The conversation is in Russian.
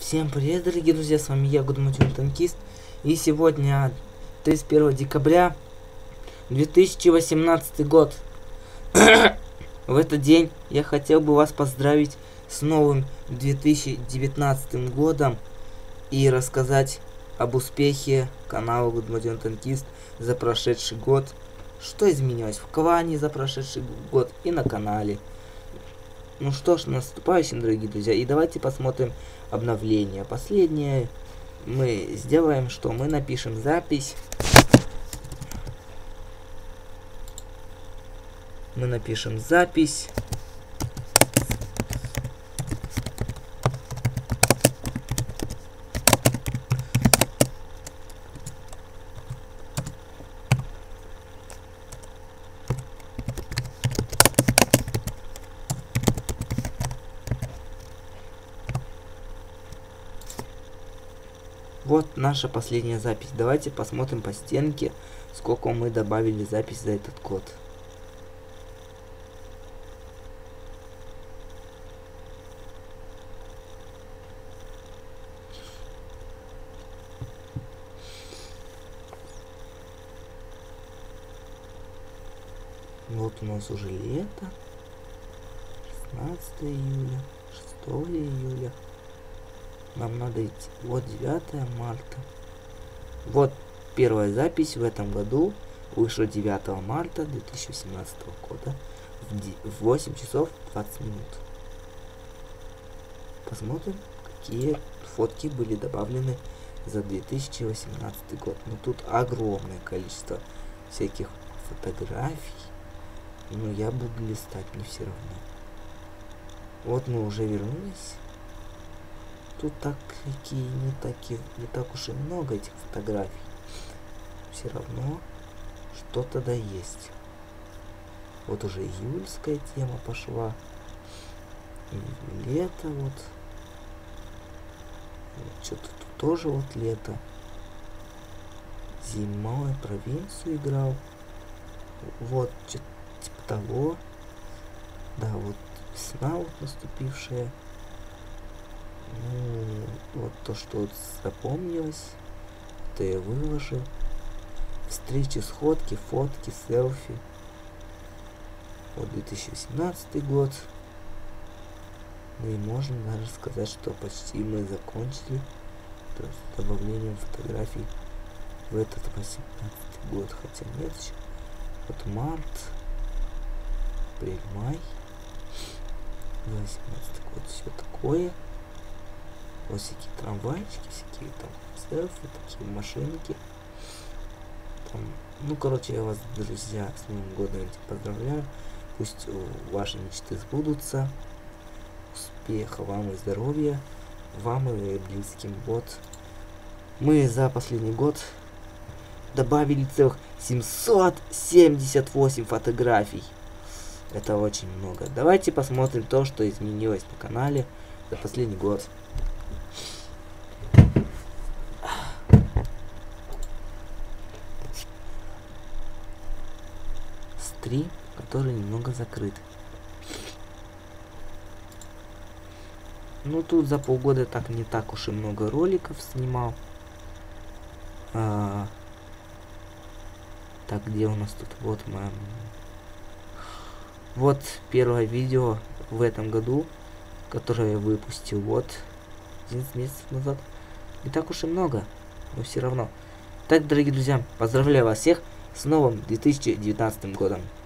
Всем привет, дорогие друзья, с вами я, Гудматюн Танкист. И сегодня 31 декабря 2018 год. В этот день я хотел бы вас поздравить с новым 2019 годом и рассказать об успехе канала Гудматюн Танкист за прошедший год. Что изменилось в клане за прошедший год и на канале. Ну что ж, наступающим, дорогие друзья, и давайте посмотрим обновление. Последнее мы сделаем, что мы напишем запись. Мы напишем запись. Вот наша последняя запись. Давайте посмотрим по стенке, сколько мы добавили запись за этот год. Вот у нас уже лето. 16 июля, 6 июля. Нам надо идти. Вот 9 марта. Вот первая запись в этом году вышла 9 марта 2018 года в 8 часов 20 минут. Посмотрим, какие фотки были добавлены за 2018 год. Ну тут огромное количество всяких фотографий. Но я буду листать, мне все равно. Вот мы уже вернулись. Тут не так уж и много этих фотографий. Все равно что-то да есть. Вот уже июльская тема пошла. И лето вот. Что-то тут тоже вот лето. Зимой провинцию играл. Вот что-то типа того. Да, вот весна вот наступившая. Ну, вот то, что вот запомнилось, то я выложил. Встречи, сходки, фотки, селфи. Вот 2017 год. Ну и можно даже сказать, что почти мы закончили с добавлением фотографий в этот 18 год. Хотя нет еще. Вот март, апрель, май. 18 год, все такое. Вот всякие трамвайчики, всякие там селфи, такие машинки. Там, ну, короче, я вас, друзья, с Новым годом поздравляю. Пусть ваши мечты сбудутся. Успеха вам и здоровья. Вам и близким. Вот. Мы за последний год добавили целых 778 фотографий. Это очень много. Давайте посмотрим то, что изменилось на канале за последний год. Стрим, который немного закрыт. Ну тут за полгода так не так уж и много роликов снимал. Так, где у нас тут? Вот мы. Вот первое видео в этом году, которое я выпустил вот 11 месяцев назад. Не так уж и много, но все равно. Так, дорогие друзья, поздравляю вас всех с новым 2019 годом.